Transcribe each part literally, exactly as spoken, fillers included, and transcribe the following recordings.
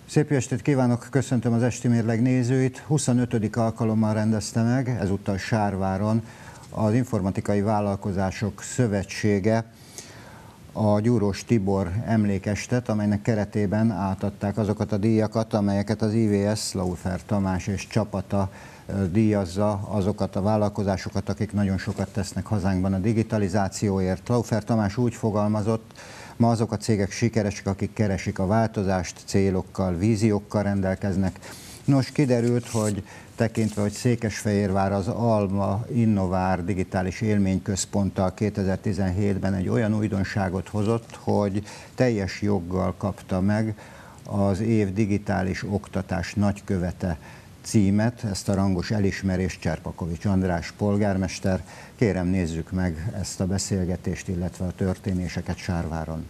Szép estét kívánok, köszöntöm az Esti Mérleg nézőit. huszonötödik alkalommal rendezte meg, ezúttal Sárváron, az Informatikai Vállalkozások Szövetsége a Gyúrós Tibor emlékestet, amelynek keretében átadták azokat a díjakat, amelyeket az i vé es, Laufer Tamás és csapata díjazza azokat a vállalkozásokat, akik nagyon sokat tesznek hazánkban a digitalizációért. Laufer Tamás úgy fogalmazott: ma azok a cégek sikeresek, akik keresik a változást, célokkal, víziókkal rendelkeznek. Nos, kiderült, hogy tekintve, hogy Székesfehérvár az Alma Innovár digitális élményközponttal kétezer-tizenhétben egy olyan újdonságot hozott, hogy teljes joggal kapta meg az év digitális oktatás nagykövete címet, ezt a rangos elismerést Cserpakovics András polgármester. Kérem, nézzük meg ezt a beszélgetést, illetve a történéseket Sárváron.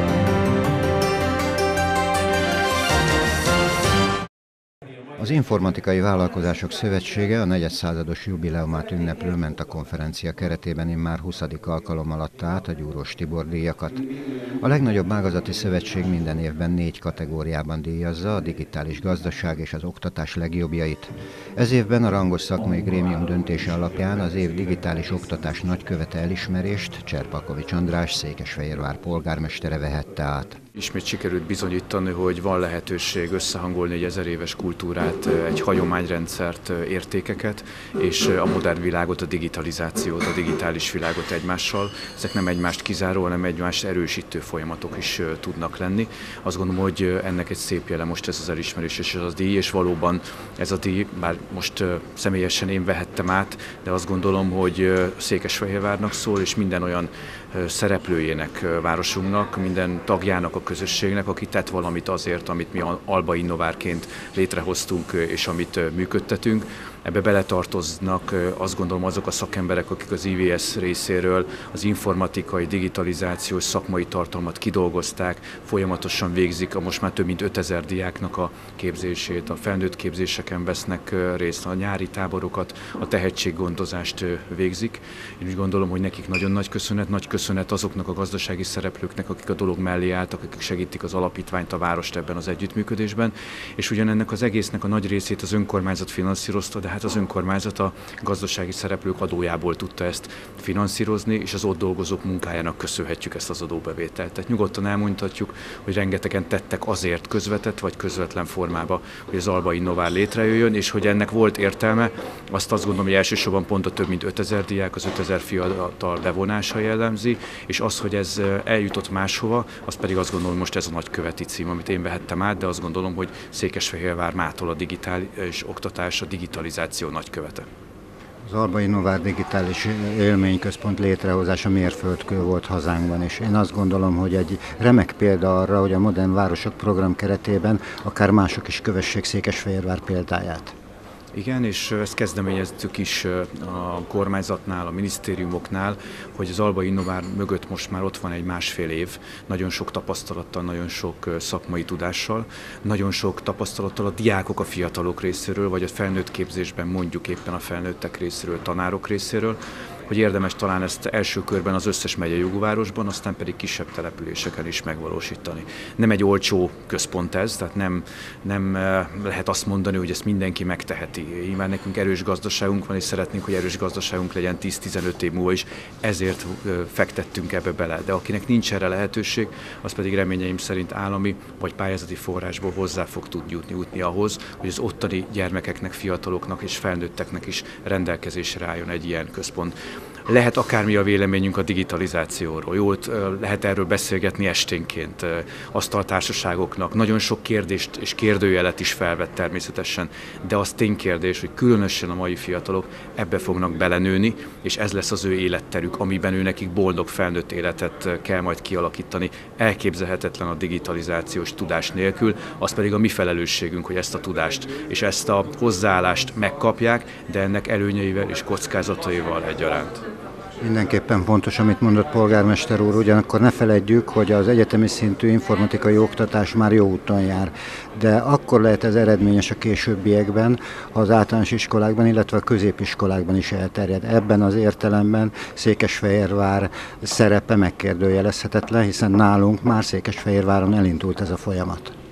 Az Informatikai Vállalkozások Szövetsége a negyedszázados jubileumát ünneplő Menta konferencia keretében immár huszadik alkalommal adta át a Gyúrós Tibor díjakat. A legnagyobb ágazati szövetség minden évben négy kategóriában díjazza a digitális gazdaság és az oktatás legjobbjait. Ez évben a rangos szakmai grémium döntése alapján az év digitális oktatás nagykövete elismerést Cserpakovics András Székesfehérvár polgármestere vehette át. Ismét sikerült bizonyítani, hogy van lehetőség összehangolni egy ezer éves kultúrát, egy hagyományrendszert, értékeket, és a modern világot, a digitalizációt, a digitális világot egymással. Ezek nem egymást kizáró, hanem egymást erősítő folyamatok is tudnak lenni. Azt gondolom, hogy ennek egy szép jele most ez az elismerés és ez a díj, és valóban ez a díj, bár most személyesen én vehettem át, de azt gondolom, hogy Székesfehérvárnak szól, és minden olyan szereplőjének, városunknak, minden tagjának a közösségnek, aki tett valamit azért, amit mi Alba Innovárként létrehoztunk és amit működtetünk. Ebbe beletartoznak, azt gondolom, azok a szakemberek, akik az i vé es részéről az informatikai, digitalizációs szakmai tartalmat kidolgozták, folyamatosan végzik a most már több mint ötezer diáknak a képzését, a felnőtt képzéseken vesznek részt, a nyári táborokat, a tehetséggondozást végzik. Én úgy gondolom, hogy nekik nagyon nagy köszönet, nagy köszönet azoknak a gazdasági szereplőknek, akik a dolog mellé álltak, akik segítik az alapítványt, a várost ebben az együttműködésben, és ugyanennek az egésznek a nagy részét az önkormányzat finanszírozta, de hát az önkormányzat a gazdasági szereplők adójából tudta ezt finanszírozni, és az ott dolgozók munkájának köszönhetjük ezt az adóbevételt. Tehát nyugodtan elmondhatjuk, hogy rengetegen tettek azért közvetett vagy közvetlen formába, hogy az Alba Innovár létrejöjjön, és hogy ennek volt értelme, azt azt gondolom, hogy elsősorban pont a több mint ötezer diák, az ötezer fiatal bevonása jellemzi, és az, hogy ez eljutott máshova, az pedig azt gondolom, hogy most ez a nagyköveti cím, amit én vehettem át, de azt gondolom, hogy Székesfehérvár mától a digitális oktatás, a digitalizáció nagykövete. Az Alba Innovár digitális élményközpont létrehozása mérföldkő volt hazánkban, és én azt gondolom, hogy egy remek példa arra, hogy a Modern Városok program keretében akár mások is kövessék Székesfehérvár példáját. Igen, és ezt kezdeményeztük is a kormányzatnál, a minisztériumoknál, hogy az Alba Innovár mögött most már ott van egy másfél év, nagyon sok tapasztalattal, nagyon sok szakmai tudással, nagyon sok tapasztalattal a diákok, a fiatalok részéről, vagy a felnőtt képzésben mondjuk éppen a felnőttek részéről, tanárok részéről, hogy érdemes talán ezt első körben az összes megyei jogvárosban, aztán pedig kisebb településeken is megvalósítani. Nem egy olcsó központ ez, tehát nem, nem lehet azt mondani, hogy ezt mindenki megteheti. Nyilván nekünk erős gazdaságunk van, és szeretnénk, hogy erős gazdaságunk legyen tíz-tizenöt év múlva is, ezért fektettünk ebbe bele. De akinek nincs erre lehetőség, az pedig reményeim szerint állami vagy pályázati forrásból hozzá fog tudni jutni, jutni ahhoz, hogy az ottani gyermekeknek, fiataloknak és felnőtteknek is rendelkezésre álljon egy ilyen központ. Lehet akármi a véleményünk a digitalizációról, jó, lehet erről beszélgetni esténként, asztaltársaságoknak, nagyon sok kérdést és kérdőjelet is felvett természetesen, de az ténykérdés, hogy különösen a mai fiatalok ebbe fognak belenőni, és ez lesz az ő életterük, amiben ő nekik boldog felnőtt életet kell majd kialakítani, elképzelhetetlen a digitalizációs tudás nélkül, az pedig a mi felelősségünk, hogy ezt a tudást és ezt a hozzáállást megkapják, de ennek előnyeivel és kockázataival egyaránt. Mindenképpen pontos, amit mondott polgármester úr, ugyanakkor ne feledjük, hogy az egyetemi szintű informatikai oktatás már jó úton jár, de akkor lehet ez eredményes a későbbiekben, ha az általános iskolákban, illetve a középiskolákban is elterjed. Ebben az értelemben Székesfehérvár szerepe megkérdőjelezhetetlen, hiszen nálunk már Székesfehérváron elindult ez a folyamat.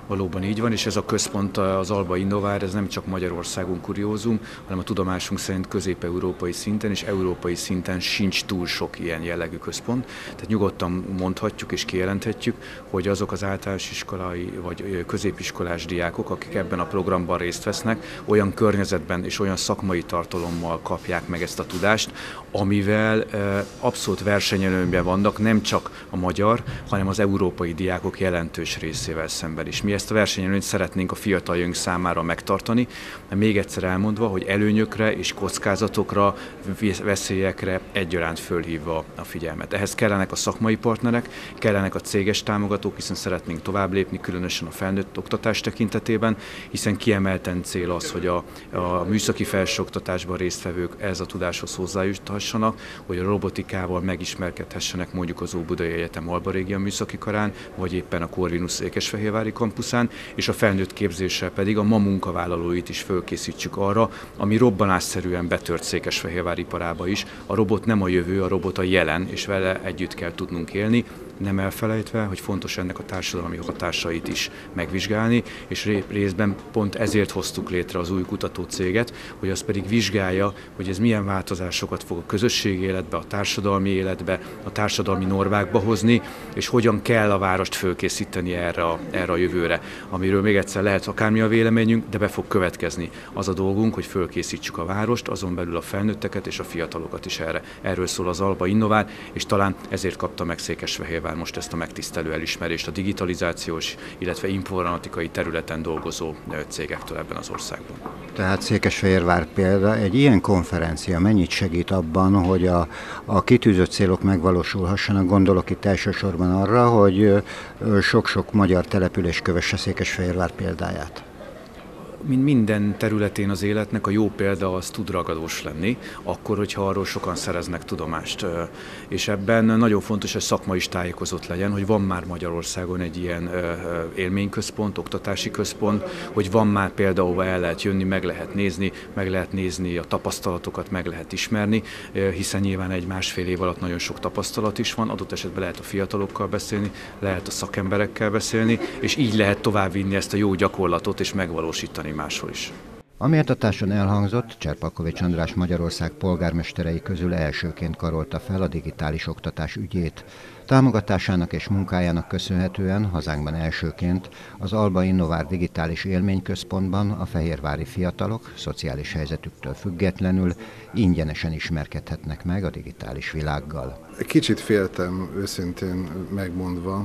valóban így van, és ez a központ, az Alba Innovár, ez nem csak Magyarországon kuriózum, hanem a tudomásunk szerint közép-európai szinten és európai szinten sincs túl sok ilyen jellegű központ. Tehát nyugodtan mondhatjuk és kijelenthetjük, hogy azok az általános iskolai vagy középiskolás diákok, akik ebben a programban részt vesznek, olyan környezetben és olyan szakmai tartalommal kapják meg ezt a tudást, amivel abszolút versenyelőnyben vannak nem csak a magyar, hanem az európai diákok jelentős részével szemben is. Mi ezt a versenyelőnyt szeretnénk a fiataljaink számára megtartani, de még egyszer elmondva, hogy előnyökre és kockázatokra, veszélyekre egyaránt fölhívva a figyelmet. Ehhez kellenek a szakmai partnerek, kellenek a céges támogatók, hiszen szeretnénk tovább lépni, különösen a felnőtt oktatás tekintetében, hiszen kiemelten cél az, hogy a, a műszaki felsőoktatásban résztvevők ez a tudáshoz hozzájuthassanak, hogy a robotikával megismerkedhessenek mondjuk az Óbudai Egyetem Alba Régia műszaki karán, vagy éppen a Corvinus székesfehérvári kampuszán, és a felnőtt képzéssel pedig a ma munkavállalóit is fölkészítsük arra, ami robbanásszerűen betört Székesfehérvár iparába is. A robot nem a jövő, a robot a jelen, és vele együtt kell tudnunk élni, nem elfelejtve, hogy fontos ennek a társadalmi hatásait is megvizsgálni, és részben pont ezért hoztuk létre az új kutatócéget, hogy az pedig vizsgálja, hogy ez milyen változásokat fog a közösségi életbe, a társadalmi életbe, a társadalmi normákba hozni, és hogyan kell a várost fölkészíteni erre a, erre a jövőre, amiről még egyszer lehet akármi a véleményünk, de be fog következni. Az a dolgunk, hogy fölkészítsük a várost, azon belül a felnőtteket és a fiatalokat is erre. Erről szól az Alba Innovár, és talán ezért kapta meg Székesfehérvár most ezt a megtisztelő elismerést a digitalizációs, illetve informatikai területen dolgozó cégektől ebben az országban. Tehát Székesfehérvár példa, egy ilyen konferencia mennyit segít abban, hogy a, a kitűzött célok megvalósulhassanak? Gondolok itt elsősorban arra, hogy sok-sok magyar település kövesse Székesfehérvár példáját. Mint minden területén az életnek a jó példa az tud ragadós lenni, akkor, hogyha arról sokan szereznek tudomást. És ebben nagyon fontos, hogy szakma is tájékozott legyen, hogy van már Magyarországon egy ilyen élményközpont, oktatási központ, hogy van már példa, ahova el lehet jönni, meg lehet nézni, meg lehet nézni a tapasztalatokat, meg lehet ismerni, hiszen nyilván egy másfél év alatt nagyon sok tapasztalat is van, adott esetben lehet a fiatalokkal beszélni, lehet a szakemberekkel beszélni, és így lehet továbbvinni ezt a jó gyakorlatot és megvalósítani máshol is. A méltatáson elhangzott, Cserpalkovics András Magyarország polgármesterei közül elsőként karolta fel a digitális oktatás ügyét. Támogatásának és munkájának köszönhetően hazánkban elsőként az Alba Innovár Digitális Élményközpontban a fehérvári fiatalok szociális helyzetüktől függetlenül ingyenesen ismerkedhetnek meg a digitális világgal. Kicsit féltem, őszintén megmondva,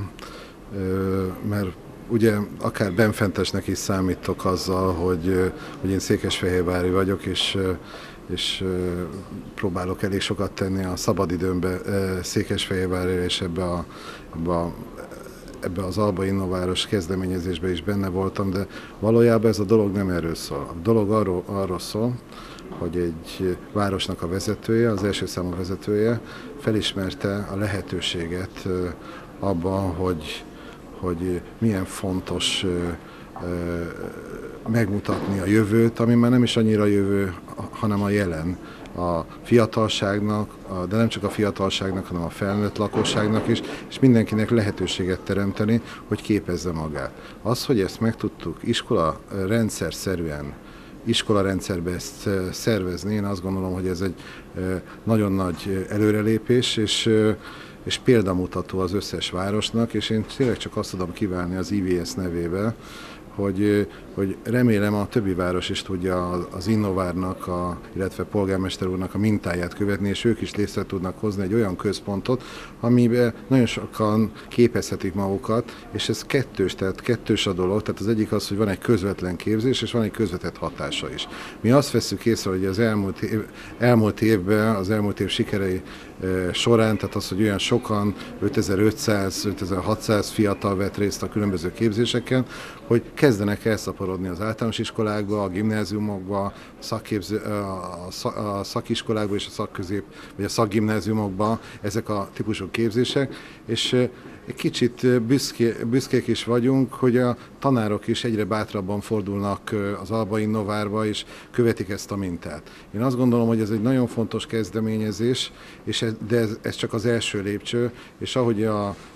mert ugye akár benfentesnek is számítok azzal, hogy, hogy én székesfehérvári vagyok, és, és próbálok elég sokat tenni a szabadidőmbe Székesfehérvárra, és ebbe, a, ebbe, a, ebbe az Alba Innováros kezdeményezésbe is benne voltam, de valójában ez a dolog nem erről szól. A dolog arról, arról szól, hogy egy városnak a vezetője, az első számú vezetője felismerte a lehetőséget abban, hogy hogy milyen fontos ö, ö, megmutatni a jövőt, ami már nem is annyira a jövő, hanem a jelen. A fiatalságnak, de nem csak a fiatalságnak, hanem a felnőtt lakosságnak is, és mindenkinek lehetőséget teremteni, hogy képezze magát. Az, hogy ezt meg tudtuk iskola rendszerszerűen, iskolarendszerbe ezt szervezni, én azt gondolom, hogy ez egy nagyon nagy előrelépés, és és példamutató az összes városnak, és én tényleg csak azt tudom kívánni az i vé es nevével, hogy, hogy remélem a többi város is tudja az Innovárnak, a, illetve polgármester úrnak a mintáját követni, és ők is létre tudnak hozni egy olyan központot, amiben nagyon sokan képezhetik magukat, és ez kettős, tehát kettős a dolog, tehát az egyik az, hogy van egy közvetlen képzés, és van egy közvetett hatása is. Mi azt vesszük észre, hogy az elmúlt, év, elmúlt évben, az elmúlt év sikerei e, során, tehát az, hogy olyan sokan, ötezer-ötszáz, ötezer-hatszáz fiatal vett részt a különböző képzéseken, hogy kezdenek elszaporodni az általános iskolákba, a gimnáziumokba, szakképző, a, szak, a szakiskolákba és a szakközép, vagy a szakgimnáziumokba ezek a típusú képzések, és egy kicsit büszké, büszkék is vagyunk, hogy a tanárok is egyre bátrabban fordulnak az Alba Innovárba, és követik ezt a mintát. Én azt gondolom, hogy ez egy nagyon fontos kezdeményezés, és ez, de ez, ez csak az első lépcső, és ahogy a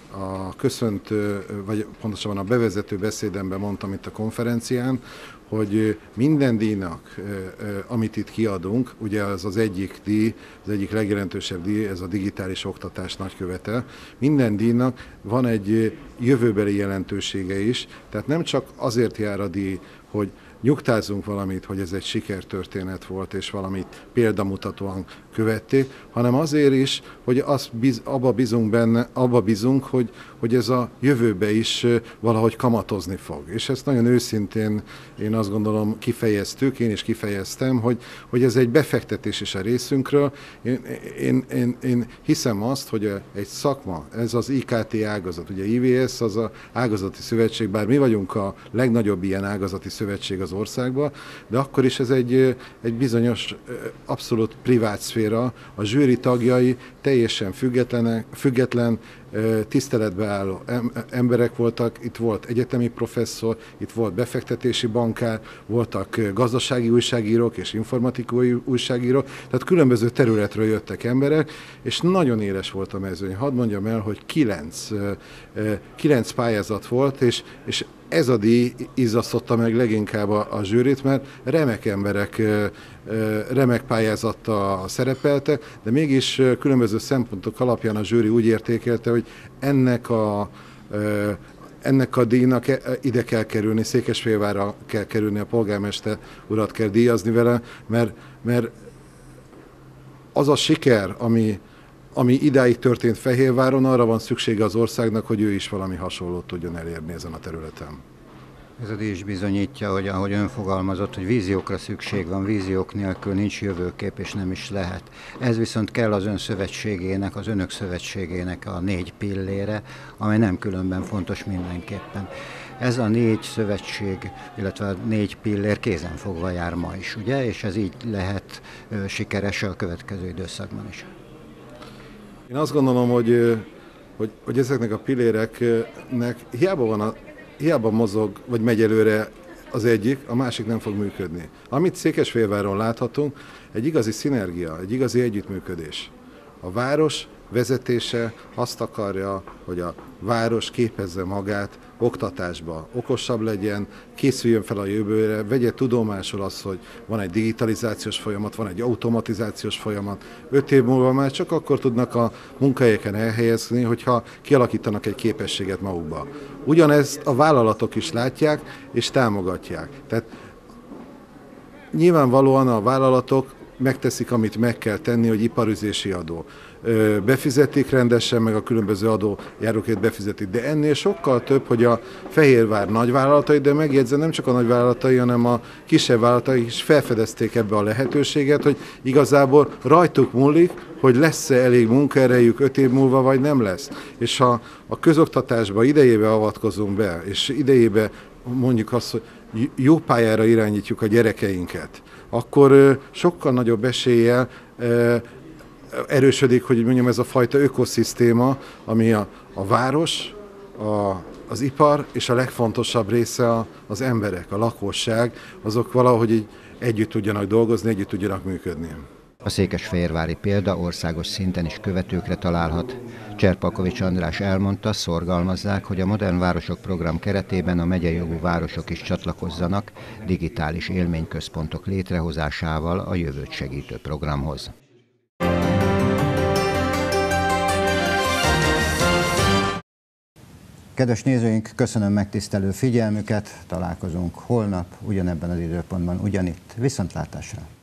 a köszöntő, vagy pontosabban a bevezető beszédemben mondtam itt a konferencián, hogy minden díjnak, amit itt kiadunk, ugye az az egyik díj, az egyik legjelentősebb díj, ez a digitális oktatás nagykövete, minden díjnak van egy jövőbeli jelentősége is, tehát nem csak azért jár a díj, hogy nyugtázzunk valamit, hogy ez egy sikertörténet volt, és valamit példamutatóan követték, hanem azért is, hogy azt biz, abba bízunk benne, abba bízunk, hogy, hogy ez a jövőbe is valahogy kamatozni fog. És ezt nagyon őszintén én azt gondolom kifejeztük, én is kifejeztem, hogy, hogy ez egy befektetés is a részünkről. Én, én, én, én hiszem azt, hogy egy szakma, ez az I K T ágazat, ugye I V S az a ágazati szövetség, bár mi vagyunk a legnagyobb ilyen ágazati szövetség az országban, de akkor is ez egy, egy bizonyos abszolút privát szféra, a zsűri tagjai teljesen független, független tiszteletbe álló emberek voltak, itt volt egyetemi professzor, itt volt befektetési bankár, voltak gazdasági újságírók és informatikai újságírók, tehát különböző területről jöttek emberek, és nagyon éles volt a mezőny. Hadd mondjam el, hogy kilenc, kilenc pályázat volt, és, és ez a díj izzasztotta meg leginkább a, a zsűrit, mert remek emberek remek pályázattal szerepeltek, de mégis különböző szempontok alapján a zsűri úgy értékelte, hogy ennek a, ennek a díjnak ide kell kerülni, Székesfehérvárra kell kerülni, a polgármester urat kell díjazni vele, mert, mert az a siker, ami, ami idáig történt Fehérváron, arra van szüksége az országnak, hogy ő is valami hasonlót tudjon elérni ezen a területen. Ez a díj is bizonyítja, hogy ahogy ön fogalmazott, hogy víziókra szükség van, víziók nélkül nincs jövőkép, és nem is lehet. Ez viszont kell az ön szövetségének, az önök szövetségének a négy pillére, amely nem különben fontos mindenképpen. Ez a négy szövetség, illetve a négy pillér kézenfogva jár ma is, ugye? És ez így lehet ö, sikeres a következő időszakban is. Én azt gondolom, hogy, hogy, hogy ezeknek a pilléreknek hiába van a Hiába mozog, vagy megy előre az egyik, a másik nem fog működni. Amit Székesfehérváron láthatunk, egy igazi szinergia, egy igazi együttműködés. A város vezetése azt akarja, hogy a város képezze magát oktatásba, okosabb legyen, készüljön fel a jövőre, vegye tudomásul azt, hogy van egy digitalizációs folyamat, van egy automatizációs folyamat. Öt év múlva már csak akkor tudnak a munkahelyeken elhelyezni, hogyha kialakítanak egy képességet magukba. Ugyanezt a vállalatok is látják és támogatják. Tehát nyilvánvalóan a vállalatok megteszik, amit meg kell tenni, hogy iparüzési adó. Befizetik rendesen, meg a különböző adójárókét befizetik. De ennél sokkal több, hogy a Fehérvár nagyvállalatai, de megjegyzem, nem csak a nagyvállalatai, hanem a kisebb vállalatai is felfedezték ebbe a lehetőséget, hogy igazából rajtuk múlik, hogy lesz-e elég munkaerejük öt év múlva, vagy nem lesz. És ha a közoktatásba idejébe avatkozunk be, és idejébe mondjuk azt, hogy jó pályára irányítjuk a gyerekeinket, akkor sokkal nagyobb eséllyel erősödik, hogy mondjam, ez a fajta ökoszisztéma, ami a, a város, a, az ipar és a legfontosabb része a, az emberek, a lakosság, azok valahogy így együtt tudjanak dolgozni, együtt tudjanak működni. A székesfehérvári példa országos szinten is követőkre találhat. Cserpalkovics András elmondta, szorgalmazzák, hogy a Modern Városok program keretében a megyei jogú városok is csatlakozzanak digitális élményközpontok létrehozásával a jövőt segítő programhoz. Kedves nézőink, köszönöm megtisztelő figyelmüket, találkozunk holnap, ugyanebben az időpontban, ugyanitt. Viszontlátásra!